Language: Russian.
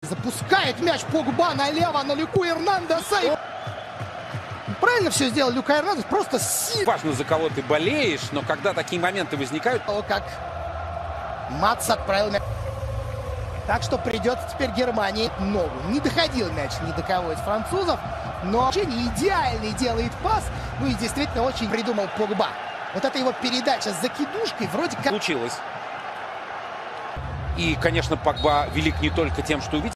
Запускает мяч Погба налево на Люку Эрнандеса. Правильно все сделал Люка Эрнандес, просто сильно. Важно, за кого ты болеешь, но когда такие моменты возникают... Как Матс отправил мяч. Так что придется теперь Германии ногу. Не доходил мяч ни до кого из французов, но не идеальный делает пас. Ну и действительно очень придумал Погба. Вот эта его передача с закидушкой вроде как... Случилось. И, конечно, Погба велик не только тем, что увидел.